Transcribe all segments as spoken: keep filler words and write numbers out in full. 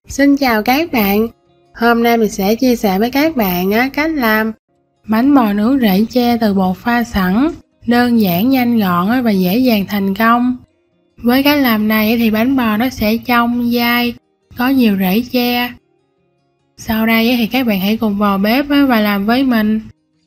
Xin chào các bạn, hôm nay mình sẽ chia sẻ với các bạn cách làm bánh bò nướng rễ tre từ bột pha sẵn, đơn giản, nhanh gọn và dễ dàng thành công. Với cách làm này thì bánh bò nó sẽ trong, dai, có nhiều rễ tre. Sau đây thì các bạn hãy cùng vào bếp và làm với mình.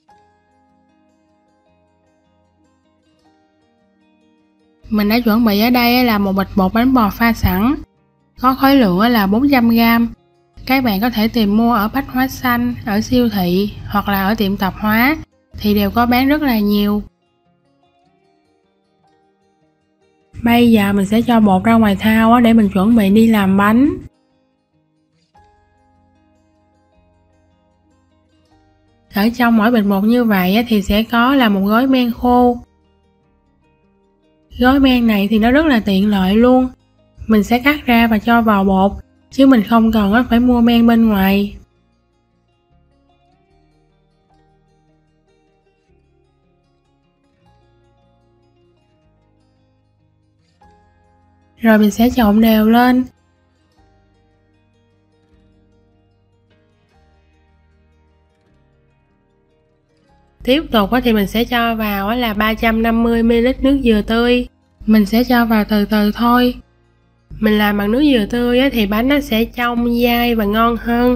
Mình đã chuẩn bị ở đây là một bịch bột bánh bò pha sẵn, có khối lượng là bốn trăm gam. Các bạn có thể tìm mua ở Bách Hóa Xanh, ở siêu thị hoặc là ở tiệm tạp hóa thì đều có bán rất là nhiều. Bây giờ mình sẽ cho bột ra ngoài thau để mình chuẩn bị đi làm bánh. Ở trong mỗi bịch bột như vậy thì sẽ có là một gói men khô. Gói men này thì nó rất là tiện lợi luôn. Mình sẽ cắt ra và cho vào bột, chứ mình không cần phải mua men bên ngoài. Rồi mình sẽ trộn đều lên. Tiếp tục thì mình sẽ cho vào là ba trăm năm mươi mi li lít nước dừa tươi. Mình sẽ cho vào từ từ thôi. Mình làm bằng nước dừa tươi thì bánh nó sẽ trong, dai và ngon hơn.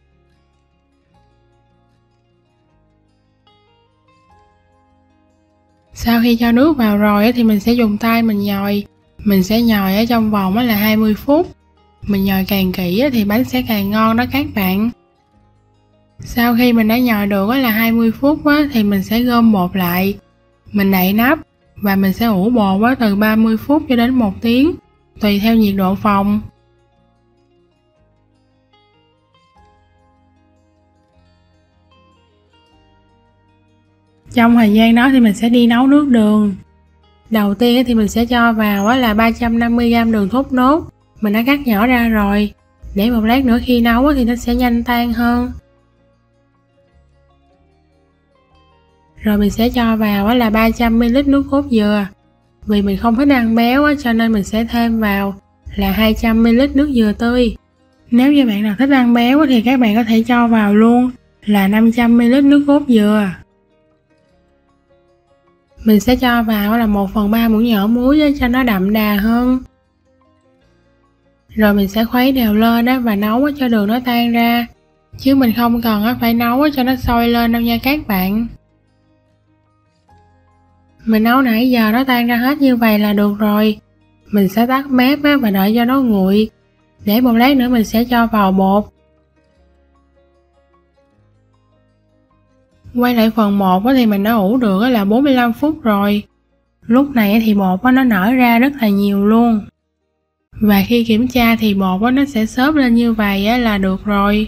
Sau khi cho nước vào rồi thì mình sẽ dùng tay mình nhồi. Mình sẽ nhồi ở trong vòng là hai mươi phút. Mình nhồi càng kỹ thì bánh sẽ càng ngon đó các bạn. Sau khi mình đã nhồi được là hai mươi phút thì mình sẽ gom bột lại. Mình đậy nắp và mình sẽ ủ bột từ ba mươi phút cho đến một tiếng, tùy theo nhiệt độ phòng. Trong thời gian đó thì mình sẽ đi nấu nước đường. Đầu tiên thì mình sẽ cho vào là ba trăm năm mươi gam đường thốt nốt. Mình đã cắt nhỏ ra rồi, để một lát nữa khi nấu thì nó sẽ nhanh tan hơn. Rồi mình sẽ cho vào là ba trăm mi li lít nước cốt dừa. Vì mình không thích ăn béo cho nên mình sẽ thêm vào là hai trăm mi li lít nước dừa tươi. Nếu như bạn nào thích ăn béo thì các bạn có thể cho vào luôn là năm trăm mi li lít nước cốt dừa. Mình sẽ cho vào là một phần ba muỗng nhỏ muối cho nó đậm đà hơn. Rồi mình sẽ khuấy đều lên và nấu cho đường nó tan ra. Chứ mình không cần phải nấu cho nó sôi lên đâu nha các bạn. Mình nấu nãy giờ nó tan ra hết như vậy là được rồi. Mình sẽ tắt bếp và đợi cho nó nguội. Để một lát nữa mình sẽ cho vào bột. Quay lại phần một thì mình đã ủ được là bốn mươi lăm phút rồi. Lúc này thì bột nó nở ra rất là nhiều luôn. Và khi kiểm tra thì bột nó sẽ xốp lên như vậy là được rồi.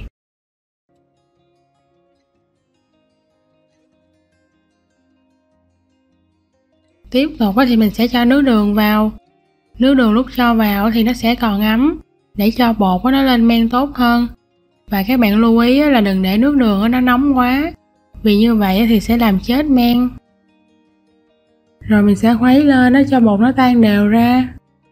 Tiếp tục thì mình sẽ cho nước đường vào. Nước đường lúc cho vào thì nó sẽ còn ấm, để cho bột nó lên men tốt hơn. Và các bạn lưu ý là đừng để nước đường nó nóng quá, vì như vậy thì sẽ làm chết men. Rồi mình sẽ khuấy lên cho bột nó tan đều ra.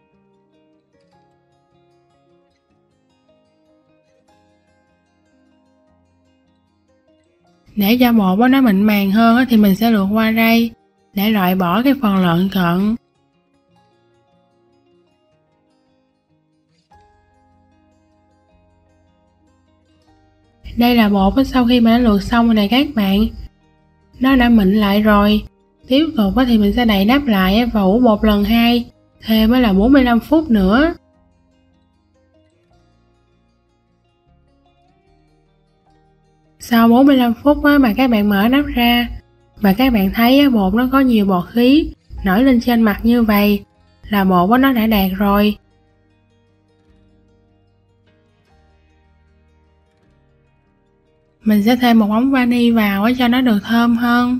Để cho bột nó mịn màng hơn thì mình sẽ lượt qua đây để loại bỏ cái phần lợn cận. Đây là bột sau khi mà đã luộc xong rồi này các bạn. Nó đã mịn lại rồi. Tiếp tục thì mình sẽ đậy nắp lại và ủ bột lần hai, thêm là bốn mươi lăm phút nữa. Sau bốn mươi lăm phút mà các bạn mở nắp ra và các bạn thấy bột nó có nhiều bọt khí nổi lên trên mặt như vậy là bột nó đã đạt rồi. Mình sẽ thêm một ống vani vào cho nó được thơm hơn.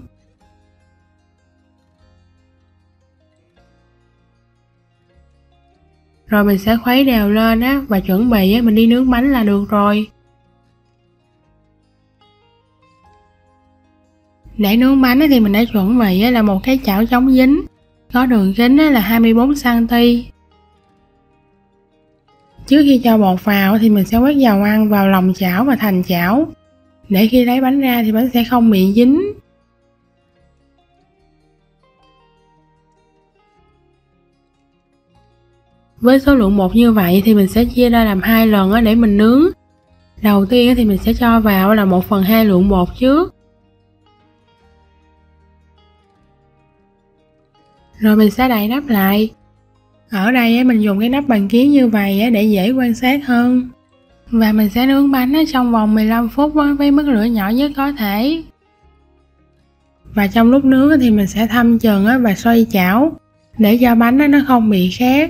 Rồi mình sẽ khuấy đều lên và chuẩn bị mình đi nướng bánh là được rồi. Để nướng bánh thì mình đã chuẩn bị là một cái chảo chống dính, có đường kính là hai mươi bốn xăng ti mét. Trước khi cho bột vào thì mình sẽ quét dầu ăn vào lòng chảo và thành chảo, để khi lấy bánh ra thì bánh sẽ không bị dính. Với số lượng bột như vậy thì mình sẽ chia ra làm hai lần để mình nướng. Đầu tiên thì mình sẽ cho vào là một phần hai lượng bột trước. Rồi mình sẽ đậy nắp lại. Ở đây mình dùng cái nắp bằng kiến như vậy để dễ quan sát hơn. Và mình sẽ nướng bánh trong vòng mười lăm phút với mức lửa nhỏ nhất có thể. Và trong lúc nướng thì mình sẽ thăm chừng và xoay chảo để cho bánh nó không bị khét.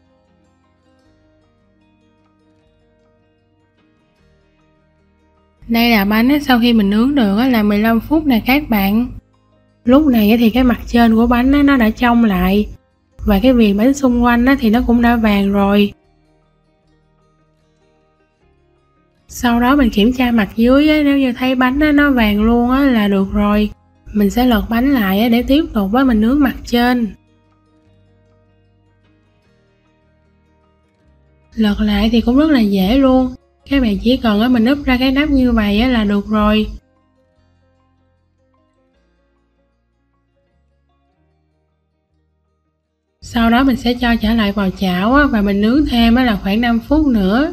Đây là bánh sau khi mình nướng được là mười lăm phút nè các bạn. Lúc này thì cái mặt trên của bánh nó đã trong lại, và cái viền bánh xung quanh thì nó cũng đã vàng rồi. Sau đó mình kiểm tra mặt dưới, nếu như thấy bánh nó vàng luôn là được rồi. Mình sẽ lật bánh lại để tiếp tục với mình nướng mặt trên. Lật lại thì cũng rất là dễ luôn. Các bạn chỉ cần mình úp ra cái nắp như vậy là được rồi. Sau đó mình sẽ cho trở lại vào chảo và mình nướng thêm là khoảng năm phút nữa.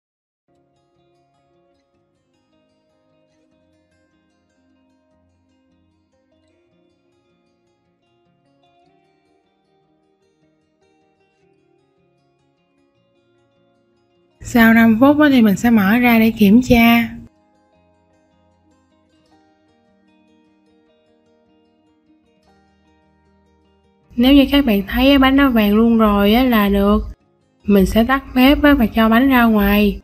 Sau năm phút thì mình sẽ mở ra để kiểm tra. Nếu như các bạn thấy bánh nó vàng luôn rồi là được. Mình sẽ tắt bếp và cho bánh ra ngoài.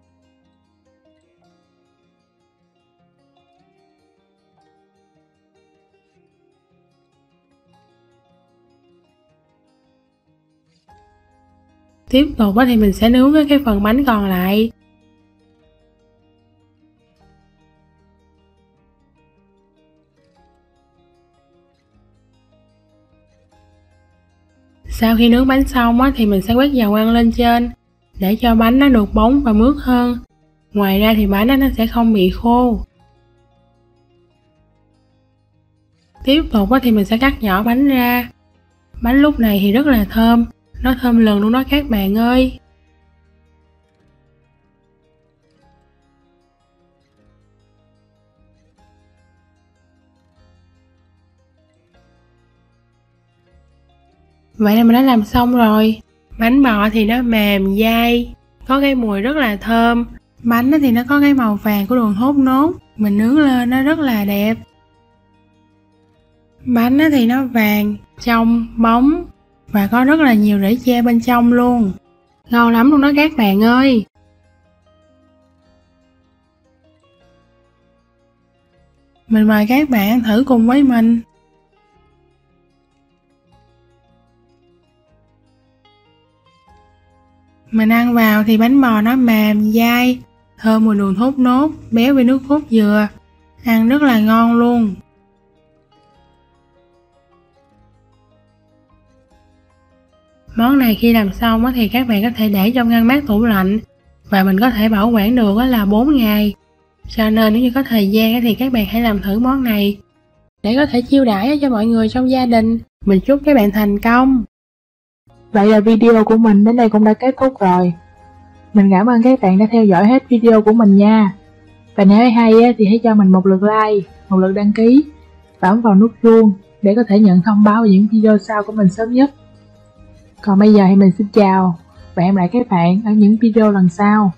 Tiếp tục thì mình sẽ nướng cái phần bánh còn lại. Sau khi nướng bánh xong thì mình sẽ quét dầu ăn lên trên để cho bánh nó được bóng và mướt hơn. Ngoài ra thì bánh nó sẽ không bị khô. Tiếp tục thì mình sẽ cắt nhỏ bánh ra. Bánh lúc này thì rất là thơm, nó thơm lừng luôn đó các bạn ơi. Vậy là mình đã làm xong rồi. Bánh bò thì nó mềm, dai, có cái mùi rất là thơm. Bánh thì nó có cái màu vàng của đường thốt nốt. Mình nướng lên nó rất là đẹp. Bánh thì nó vàng, trong, bóng và có rất là nhiều rễ tre bên trong luôn. Ngon lắm luôn đó các bạn ơi. Mình mời các bạn ăn thử cùng với mình. Mình ăn vào thì bánh bò nó mềm, dai, thơm mùi đường thốt nốt, béo với nước cốt dừa. Ăn rất là ngon luôn. Món này khi làm xong thì các bạn có thể để trong ngăn mát tủ lạnh và mình có thể bảo quản được là bốn ngày. Cho nên nếu như có thời gian thì các bạn hãy làm thử món này để có thể chiêu đãi cho mọi người trong gia đình. Mình chúc các bạn thành công. Vậy là video của mình đến đây cũng đã kết thúc rồi. Mình cảm ơn các bạn đã theo dõi hết video của mình nha. Và nếu thấy hay thì hãy cho mình một lượt like, một lượt đăng ký và ấn vào nút chuông để có thể nhận thông báo về những video sau của mình sớm nhất. Còn bây giờ thì mình xin chào và hẹn gặp lại các bạn ở những video lần sau.